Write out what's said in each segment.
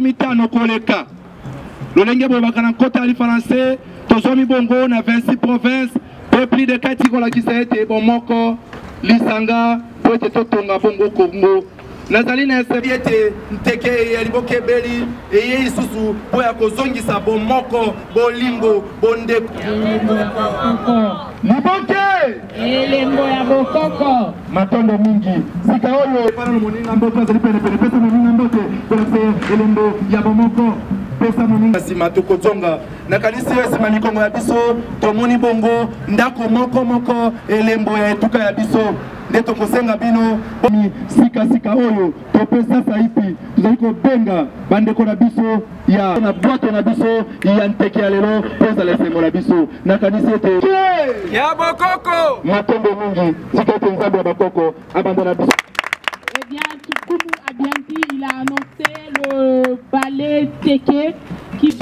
mitano koleka. Lolenge bo bakana kota ali français, tozomi bongo na 26 provinces, plus de 4 kola ki saete bon moko lisanga pote totonga bongo Congo. Nazali na sebiete nteke ya liboke beli eye isusu boya kozongisa bon moko bolingo bonde liboke elembo ya bokoko matondo mingi sika oyo para no moninga mboka azali pene pesa moninga mbote pour faire elembo ya bon moko pesa moninga sima tokozonga na kanisi sima mikongo ya biso tomoni bongo ndako moko elembo ya etuka ya biso ndeto kosenga bino sika oyo topesa saipi tuzali kobenga bandeko na biso ya na boîte na biso ya nteke ya lelo poza lesengo na biso na kanisi ete ya bakoko matombo mingi sika ete nzambe ya bakoko abandona biso. Eh bien, Tukumu a bien dit, il a annoncé le ballet Teke qui...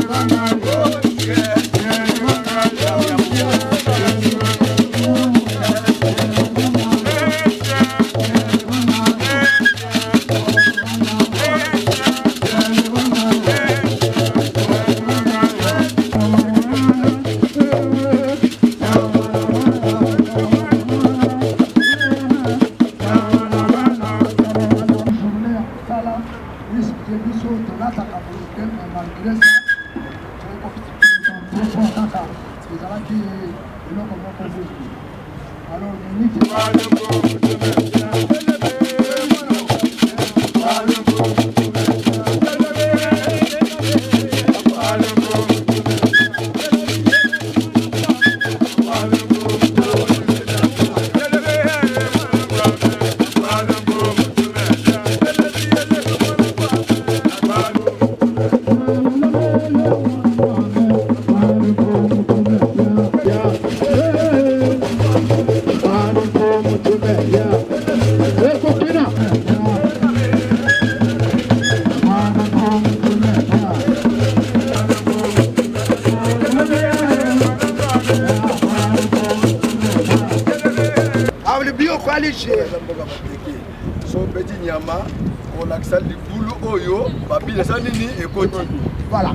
Son petit nyama, on a que ça du boulot oyo, papi la sanini et côté. Voilà.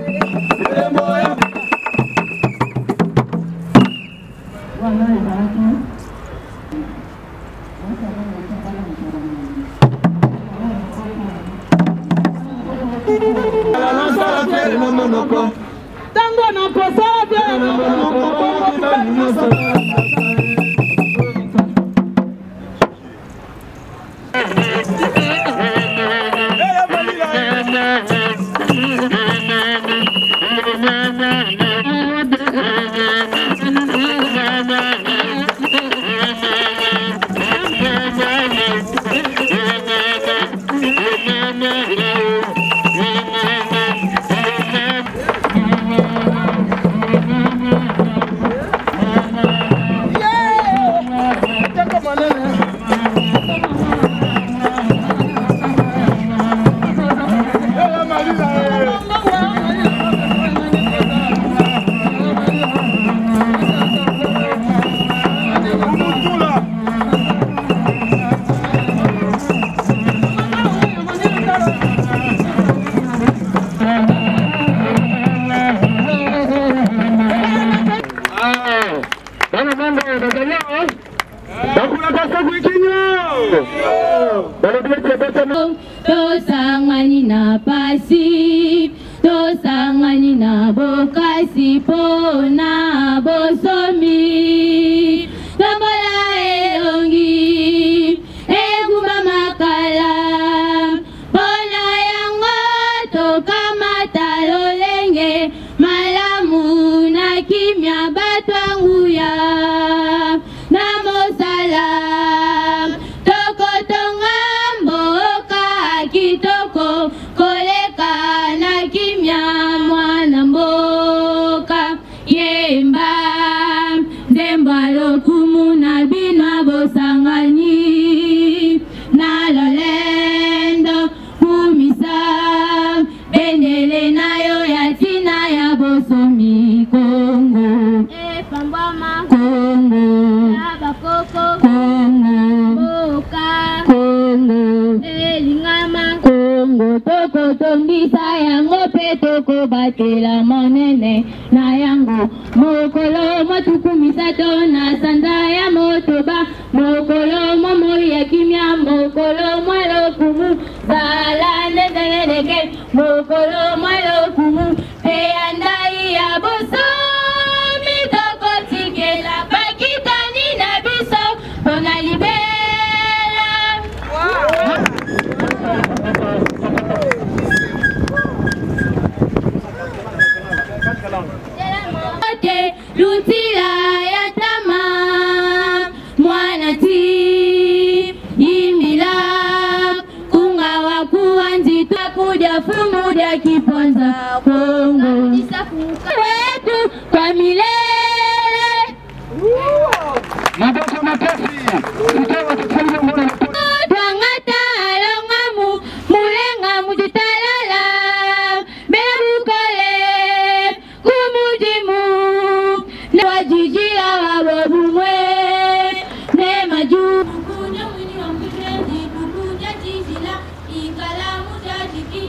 Voilà, Tango na posa Tosangani na pasi, tosangani na bokasi pona bosomi. Tambola elongi, eguma makala. Pona yango tokamata lolenge, malamu na kimya batwanguya. Namo salam, tokotonga mboka kitoko, koleka na kimya mwana mboka. Yemba, zemba lokumu na bina bosangani, na lolendo kumisa, bendele nayo yatina ya bosomi Kongo. Pambama Kongo, Abakoko Kongo, Boka Kongo, Elingama Kongo. Toko tombisa yango pe toko batela monene na yango. Mokolo matukumisa to na sanda ya motoba. Mokolo momo ya kimya, mokolo mwalo kumu. Zala nezeleke, mokolo mwalo kumu. Pe andai ya boso. Lutila ya tama mwanati imila kunga wakuanzi takuja fumuda kiponza Kongo wetu kwa milele. Makofi makofi. Tutawa tufanye mbona. Twangata alongamu mulenga mujitalala berukole kumujimu ne wajijila wabumwe ne maju kunya wini wa mkrendi kukuja jijila ikalamu jajiki.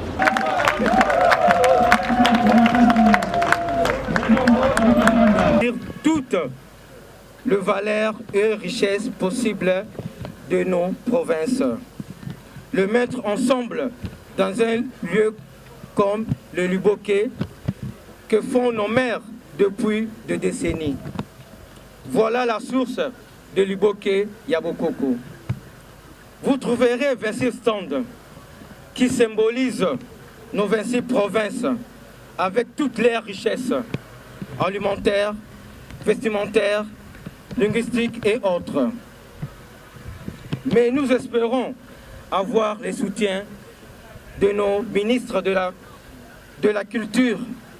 Toutes les valeurs et richesses possibles de nos provinces. Le mettre ensemble dans un lieu comme le Luboké que font nos mères depuis des décennies. Voilà la source de Luboké Yabokoko. Vous trouverez 26 stands qui symbolisent nos 26 provinces avec toutes les richesses alimentaires, vestimentaires, linguistiques et autres. Mais nous espérons avoir le soutien de nos ministres de la Culture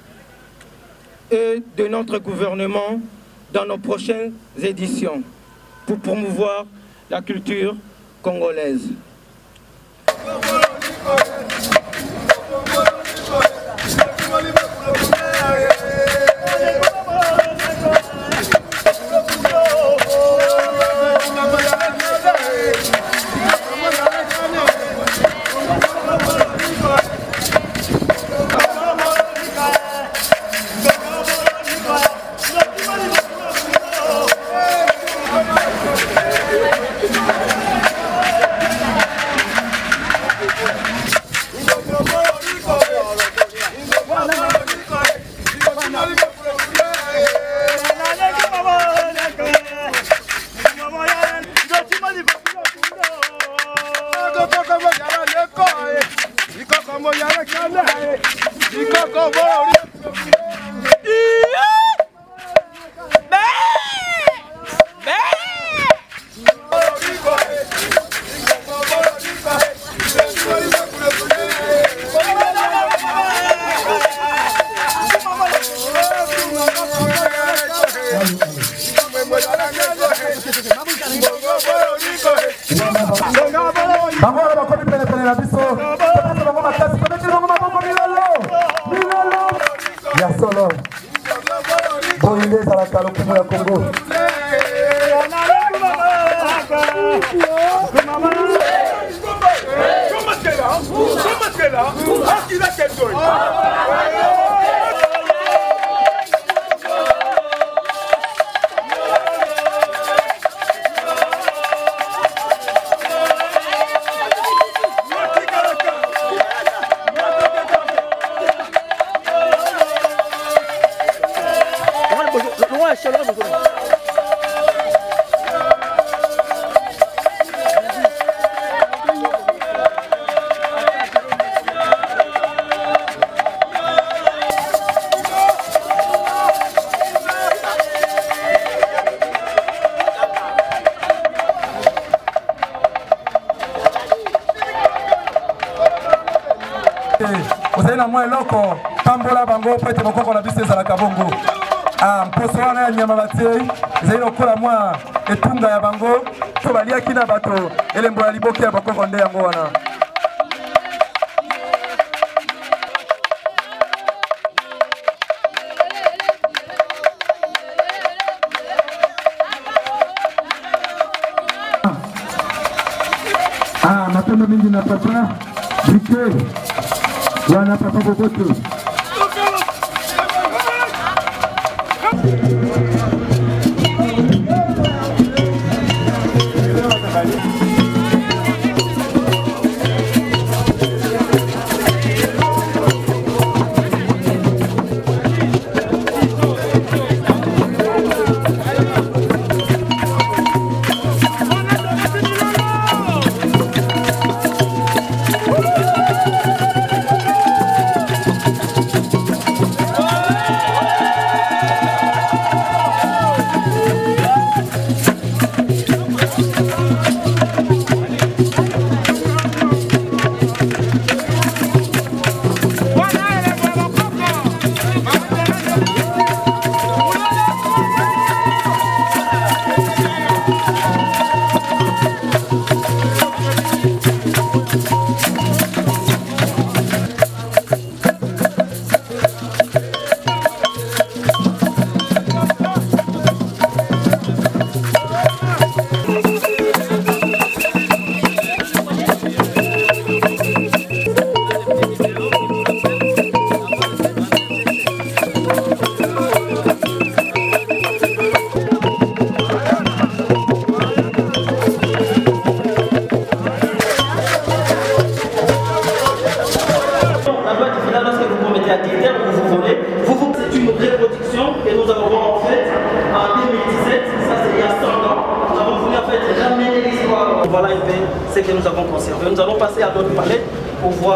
et de notre gouvernement dans nos prochaines éditions pour promouvoir la culture congolaise. lokumu ya Congo. Ozaina mwa eloko tambola bango pete mokoko na biso ezalaka bongo. Mposo wana ya nyama batie ezali lokola mwa etunga ya bango to baliaki na bato elembo ya liboki ya bakoko nde yango wana. Matendo mingi na papa Brike wana papa Boboto. Voilà un peu ce que nous avons conservé. Nous allons passer à d'autres palais pour voir.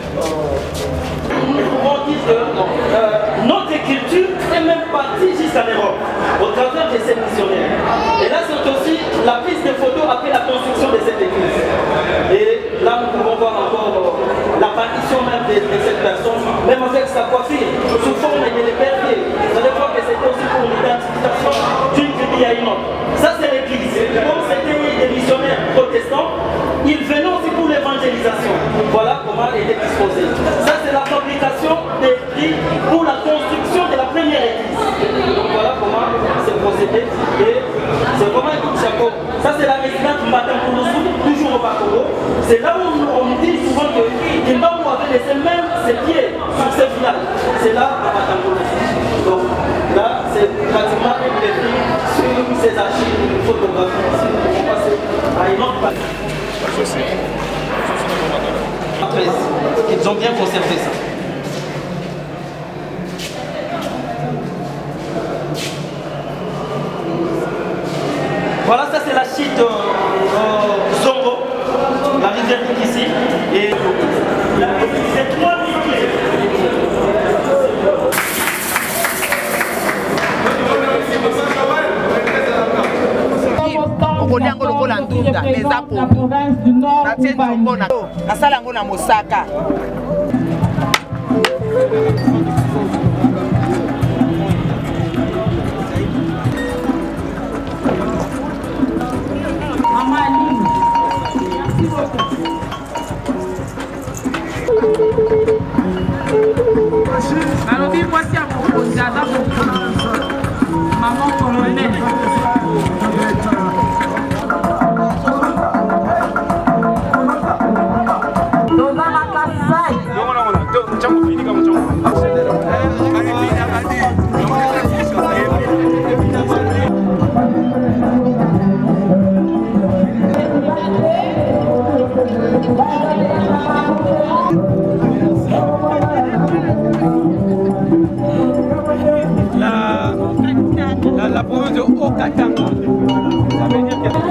On dit que notre écriture est même partie jusqu'à l'Europe, au travers de ces missionnaires. Et là, c'est aussi la prise de photos après la construction de cette église. Et là, nous pouvons voir encore l'apparition même de cette personne, même avec sa coiffure, sous forme de l'épervier. Vous allez voir que c'était aussi pour l'identification d'une tribu à une autre. Ça, c'est l'église. Comme c'était des missionnaires protestants, ils venaient aussi pour l'évangélisation. Voilà comment elle était disposée. Ça, c'est la fabrication des briques pour la construction de la première église. Donc voilà comment c'est procédé. Et c'est vraiment un coup de chapeau. Ça, c'est la résidence Matankoulousou, toujours au Bakoro. C'est là où on dit souvent que Kimbamou avait laissé même ses pieds sur ce village. C'est là à Matankoulousou. Donc là, c'est pratiquement une réplique sur ces archives, une photographie. Ici, nous pouvons passer à une autre page. Ils ont bien conservé ça. Voilà, ça c'est la chute Zongo, la rivière ici. Et c'est 3 Okoliango lokola ndunda eza popo natie nzongo nasala yango na mosaka. Mama Aline, merci beaucoup. Alors, moi, c'est à propos de maman. la province de Haut-Katanga. Ça veut dire que...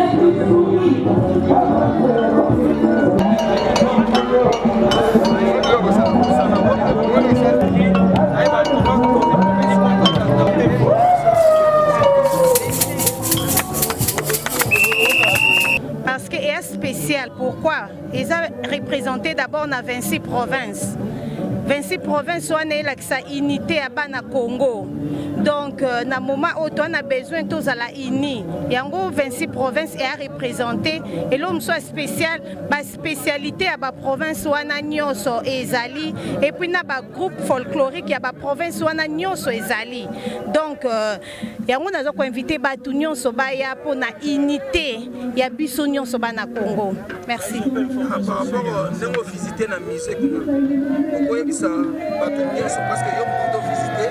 Parce que est spécial. Pourquoi? Ils ont représenté d'abord dans 26 provinces. 26 provinces ont la unité à Bana Congo. Donc, dans le moment où on a besoin de tous à la uni, il y a 26 provinces à représenter. Et l'homme soit spécial, la spécialité à la province où on a Nyoso et Zali. Et puis, il y a un groupe folklorique, il y a la province où on a Nyoso et Zali. Donc, il y a un invité à Nyoso pour la unité. Il y a Bisso Nyoso Bana Congo. Merci. Par rapport à visiter la musique, pourquoi il y a ça? Parce que visiter.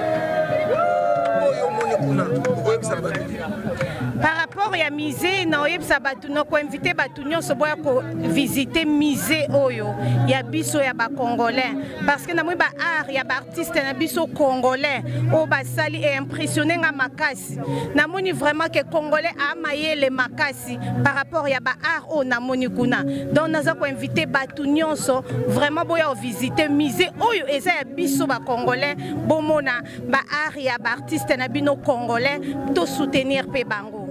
Par rapport à musée, nous avons invité à visiter musée Oyo. Il y a biso ya ba congolais parce que nous avons art, il y a artistes biso congolais au basali et impressionné à makasi. Nous avons vraiment que congolais a maillé les makasi par rapport à ba art au namoni kuna. Donc nous avons invité Batunyonso vraiment à visiter musée Oyo et ça biso ba congolais bomona ba art, il y a artistes bino congolais to soutenir pe bango.